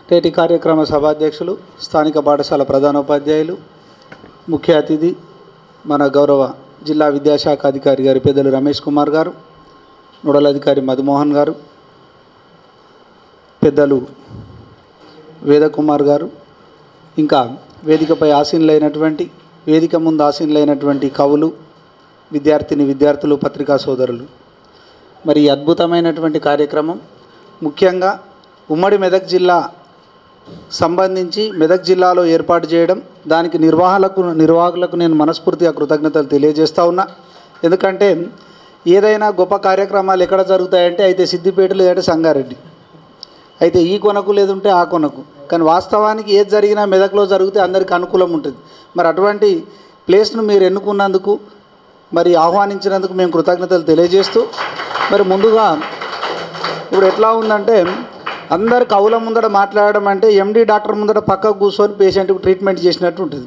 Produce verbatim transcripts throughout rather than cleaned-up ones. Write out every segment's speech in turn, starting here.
నేటి కార్యక్రమ సభాధ్యక్షులు, స్థానిక పాఠశాల ప్రధానోపాధ్యాయులు, ముఖ్య అతిథి మన గౌరవ జిల్లా విద్యాశాఖ అధికారి గారి పెద్దలు రమేష్ కుమార్ గారు, నోడల్ అధికారి మధుమోహన్ గారు, పెద్దలు వేదకుమార్ గారు, ఇంకా వేదికపై ఆసీనులైనటువంటి వేదిక ముందు ఆసీనులైనటువంటి కవులు, విద్యార్థిని విద్యార్థులు, పత్రికా సోదరులు, మరి అద్భుతమైనటువంటి కార్యక్రమం ముఖ్యంగా ఉమ్మడి మెదక్ జిల్లా సంబంధించి మెదక్ జిల్లాలో ఏర్పాటు చేయడం, దానికి నిర్వాహకులకు నిర్వాహకులకు నేను మనస్ఫూర్తిగా కృతజ్ఞతలు తెలియజేస్తూ ఉన్నా. ఎందుకంటే ఏదైనా గొప్ప కార్యక్రమాలు ఎక్కడ జరుగుతాయంటే అయితే సిద్దిపేట లేదంటే సంగారెడ్డి, అయితే ఈ కొనకు లేదుంటే ఆ కొనకు, కానీ వాస్తవానికి ఏది జరిగినా మెదక్లో జరిగితే అందరికీ అనుకూలం ఉంటుంది. మరి అటువంటి ప్లేస్ను మీరు ఎన్నుకున్నందుకు, మరి ఆహ్వానించినందుకు మేము కృతజ్ఞతలు తెలియజేస్తూ, మరి ముందుగా ఇప్పుడు ఎట్లా ఉందంటే అందరు కవుల ముందట మాట్లాడడం అంటే ఎండి డాక్టర్ ముందట పక్కకు కూర్చొని పేషెంట్కి ట్రీట్మెంట్ చేసినట్టు ఉంటుంది.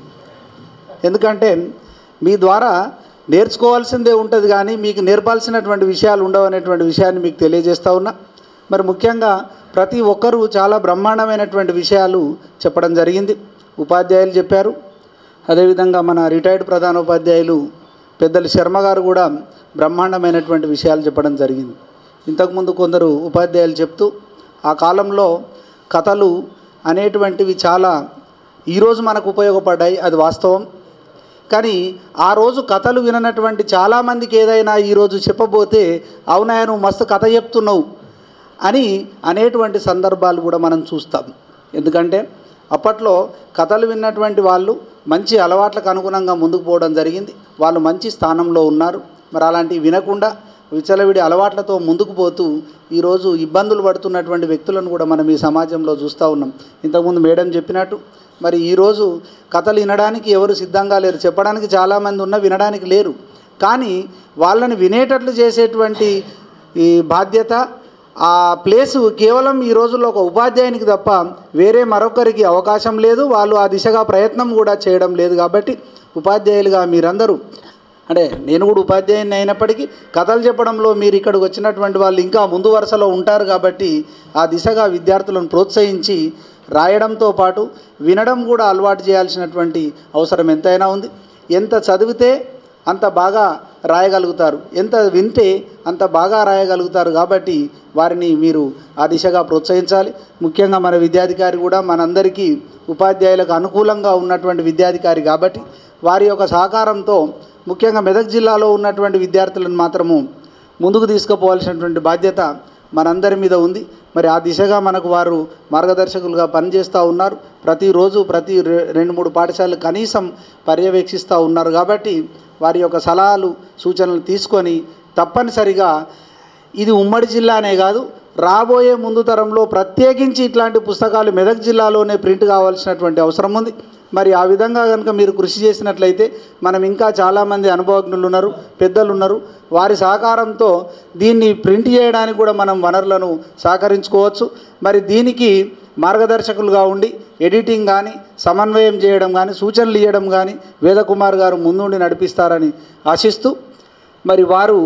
ఎందుకంటే మీ ద్వారా నేర్చుకోవాల్సిందే ఉంటుంది కానీ మీకు నేర్పాల్సినటువంటి విషయాలు ఉండవు అనేటువంటి విషయాన్ని మీకు తెలియజేస్తూ ఉన్నా. మరి ముఖ్యంగా ప్రతి ఒక్కరూ చాలా బ్రహ్మాండమైనటువంటి విషయాలు చెప్పడం జరిగింది. ఉపాధ్యాయులు చెప్పారు, అదేవిధంగా మన రిటైర్డ్ ప్రధానోపాధ్యాయులు పెద్దలు శర్మ గారు కూడా బ్రహ్మాండమైనటువంటి విషయాలు చెప్పడం జరిగింది. ఇంతకుముందు కొందరు ఉపాధ్యాయులు చెప్తూ ఆ కాలంలో కథలు అనేటువంటివి చాలా ఈరోజు మనకు ఉపయోగపడ్డాయి, అది వాస్తవం. కానీ ఆ రోజు కథలు విననటువంటి చాలామందికి ఏదైనా ఈరోజు చెప్పబోతే అవునా నువ్వు మస్తు కథ చెప్తున్నావు అని అనేటువంటి సందర్భాలు కూడా మనం చూస్తాం. ఎందుకంటే అప్పట్లో కథలు విన్నటువంటి వాళ్ళు మంచి అలవాట్లకు అనుగుణంగా ముందుకు పోవడం జరిగింది, వాళ్ళు మంచి స్థానంలో ఉన్నారు. మరి అలాంటివి వినకుండా విచలవిడి అలవాట్లతో ముందుకు పోతూ ఈరోజు ఇబ్బందులు పడుతున్నటువంటి వ్యక్తులను కూడా మనం ఈ సమాజంలో చూస్తూ ఉన్నాం. ఇంతకుముందు మేడం చెప్పినట్టు మరి ఈరోజు కథలు వినడానికి ఎవరు సిద్ధంగా లేరు, చెప్పడానికి చాలామంది ఉన్నా వినడానికి లేరు. కానీ వాళ్ళని వినేటట్లు చేసేటువంటి ఈ బాధ్యత, ఆ ప్లేసు కేవలం ఈ రోజుల్లో ఒక ఉపాధ్యాయునికి తప్ప వేరే మరొకరికి అవకాశం లేదు, వాళ్ళు ఆ దిశగా ప్రయత్నం కూడా చేయడం లేదు. కాబట్టి ఉపాధ్యాయులుగా మీరందరూ, అంటే నేను కూడా ఉపాధ్యాయుని అయినప్పటికీ కథలు చెప్పడంలో మీరు ఇక్కడికి వచ్చినటువంటి వాళ్ళు ఇంకా ముందు వరుసలో ఉంటారు. కాబట్టి ఆ దిశగా విద్యార్థులను ప్రోత్సహించి రాయడంతో పాటు వినడం కూడా అలవాటు చేయాల్సినటువంటి అవసరం ఎంతైనా ఉంది. ఎంత చదివితే అంత బాగా రాయగలుగుతారు, ఎంత వింటే అంత బాగా రాయగలుగుతారు. కాబట్టి వారిని మీరు ఆ దిశగా ప్రోత్సహించాలి. ముఖ్యంగా మన విద్యాధికారి కూడా మనందరికీ ఉపాధ్యాయులకు అనుకూలంగా ఉన్నటువంటి విద్యాధికారి కాబట్టి వారి యొక్క సహకారంతో ముఖ్యంగా మెదక్ జిల్లాలో ఉన్నటువంటి విద్యార్థులను మాత్రము ముందుకు తీసుకుపోవాల్సినటువంటి బాధ్యత మనందరి మీద ఉంది. మరి ఆ దిశగా మనకు వారు మార్గదర్శకులుగా పనిచేస్తూ ఉన్నారు. ప్రతిరోజు ప్రతి రెండు మూడు పాఠశాలలు కనీసం పర్యవేక్షిస్తూ ఉన్నారు. కాబట్టి వారి యొక్క సలహాలు సూచనలు తీసుకొని తప్పనిసరిగా ఇది ఉమ్మడి జిల్లానే కాదు, రాబోయే ముందు తరంలో ప్రత్యేకించి ఇట్లాంటి పుస్తకాలు మెదక్ జిల్లాలోనే ప్రింట్ కావాల్సినటువంటి అవసరం ఉంది. మరి ఆ విధంగా కనుక మీరు కృషి చేసినట్లయితే మనం ఇంకా చాలామంది అనుభవజ్ఞులు ఉన్నారు, పెద్దలు ఉన్నారు, వారి సహకారంతో దీన్ని ప్రింట్ చేయడానికి కూడా మనం వనరులను సహకరించుకోవచ్చు. మరి దీనికి మార్గదర్శకులుగా ఉండి ఎడిటింగ్ కానీ సమన్వయం చేయడం కానీ సూచనలు ఇవ్వడం కానీ వేదకుమార్ గారు ముందుండి నడిపిస్తారని ఆశిస్తూ, మరి వారు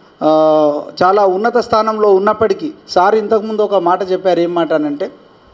చాలా ఉన్నత స్థానంలో ఉన్నప్పటికీ సార్ ఇంతకుముందు ఒక మాట చెప్పారు. ఏం మాట అనంటే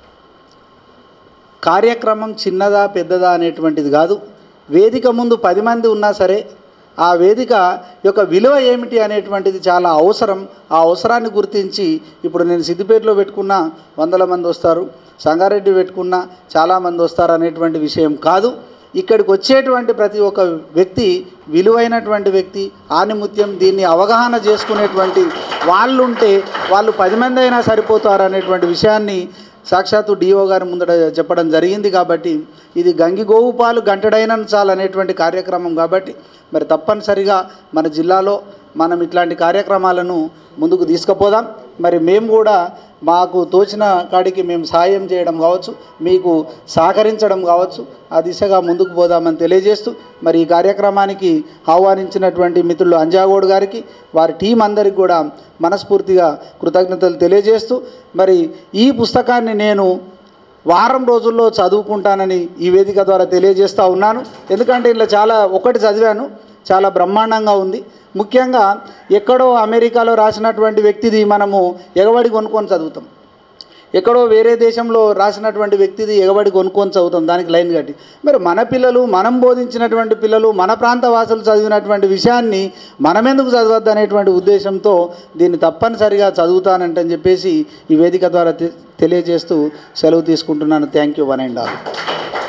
కార్యక్రమం చిన్నదా పెద్దదా అనేటువంటిది కాదు, వేదిక ముందు పది మంది ఉన్నా సరే ఆ వేదిక యొక్క విలువ ఏమిటి అనేటువంటిది చాలా అవసరం. ఆ అవసరాన్ని గుర్తించి ఇప్పుడు నేను సిద్దిపేటలో పెట్టుకున్న వందల మంది వస్తారు, సంగారెడ్డి పెట్టుకున్న చాలామంది వస్తారు అనేటువంటి విషయం కాదు. ఇక్కడికి వచ్చేటువంటి ప్రతి ఒక్క వ్యక్తి విలువైనటువంటి వ్యక్తి, ఆనిముత్యం, దీన్ని అవగాహన చేసుకునేటువంటి వాళ్ళు ఉంటే వాళ్ళు పది మంది అయినా సరిపోతారు అనేటువంటి విషయాన్ని సాక్షాత్తు డిఓ గారి ముందట చెప్పడం జరిగింది. కాబట్టి ఇది గంగిగోవు పాలు గంటడైన చాలు అనేటువంటి కార్యక్రమం. కాబట్టి మరి తప్పనిసరిగా మన జిల్లాలో మనం ఇట్లాంటి కార్యక్రమాలను ముందుకు తీసుకుపోదాం. మరి మేము కూడా మాకు తోచిన కాడికి మేము సాయం చేయడం కావచ్చు, మీకు సహకరించడం కావచ్చు, ఆ దిశగా ముందుకు పోదామని తెలియజేస్తూ, మరి ఈ కార్యక్రమానికి ఆహ్వానించినటువంటి మిత్రులు అంజాగౌడ్ గారికి, వారి టీం అందరికి కూడా మనస్ఫూర్తిగా కృతజ్ఞతలు తెలియజేస్తూ, మరి ఈ పుస్తకాన్ని నేను వారం రోజుల్లో చదువుకుంటానని ఈ వేదిక ద్వారా తెలియజేస్తూ ఉన్నాను. ఎందుకంటే ఇలా చాలా ఒకటి చదివాను, చాలా బ్రహ్మాండంగా ఉంది. ముఖ్యంగా ఎక్కడో అమెరికాలో రాసినటువంటి వ్యక్తిది మనము ఎగబడి కొనుక్కొని చదువుతాం. ఎక్కడో వేరే దేశంలో రాసినటువంటి వ్యక్తిది ఎగబడి కొనుక్కొని చదువుతాం దానికి లైన్ కట్టి. మరి మన పిల్లలు మనం బోధించినటువంటి పిల్లలు మన ప్రాంత వాసులు చదివినటువంటి విషయాన్ని మనమెందుకు చదవద్దు అనేటువంటి ఉద్దేశంతో దీన్ని తప్పనిసరిగా చదువుతానంటని చెప్పేసి ఈ వేదిక ద్వారా తెలియజేస్తూ సెలవు తీసుకుంటున్నాను. Thank you one and all.